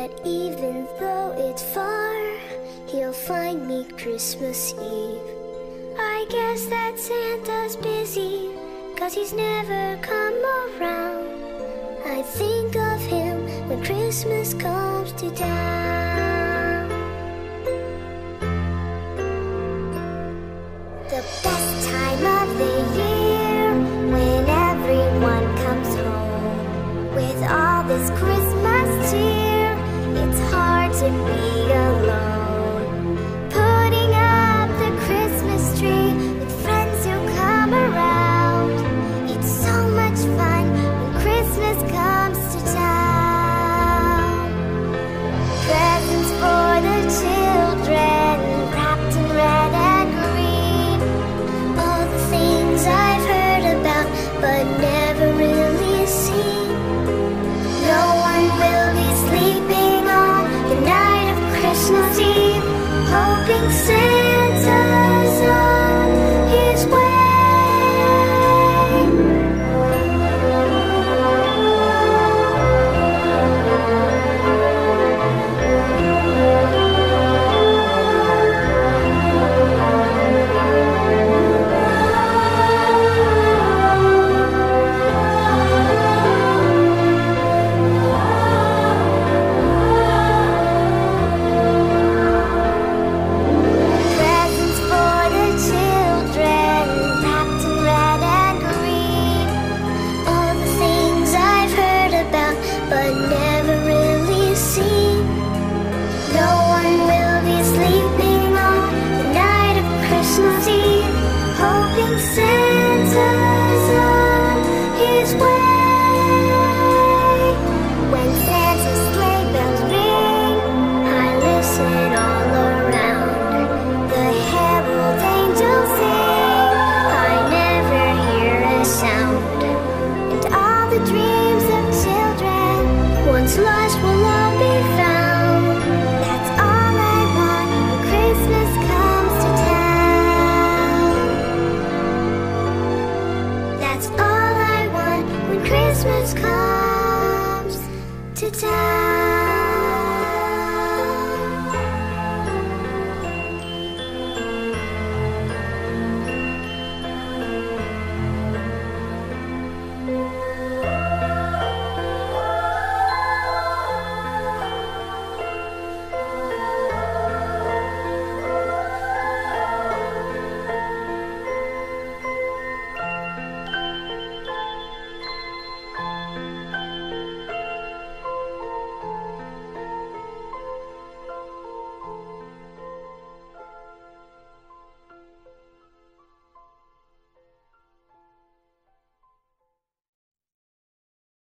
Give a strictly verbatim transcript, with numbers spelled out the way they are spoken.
that even though it's far, he'll find me Christmas Eve. I guess that Santa's busy, 'cause he's never come around. I think of him when Christmas comes to town. The best time of the year, when everyone comes home with all this Christmas cheer, it's hard to be alone. Putting up the Christmas tree with friends who come around, it's so much fun when Christmas comes to town. Presents for the children, wrapped in red and green, all the things I've heard about but never really seen. No one will be sleeping on the night of Christmas Eve, hoping Santa's on his way. Presents for the children, wrapped in red and green, all the things I've heard about but never really seen. No one will be sleeping on the night of Christmas Eve, hoping Santa's on his way. When Santa's sleigh bells ring, I listen all around. The herald angels sing, I never hear a sound. And all the dreams of children once lost will all be found. That's all I want when Christmas comes to town. That's all I want when Christmas comes to town.